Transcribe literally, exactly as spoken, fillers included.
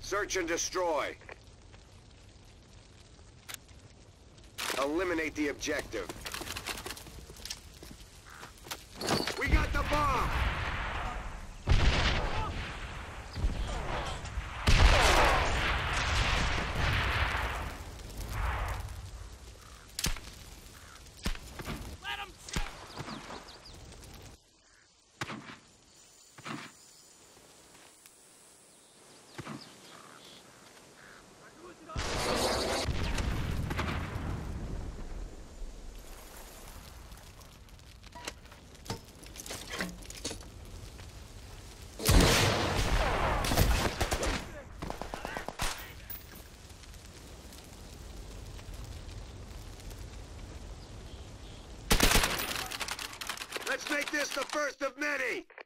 Search and destroy. Eliminate the objective. We got the bomb! Let's make this the first of many!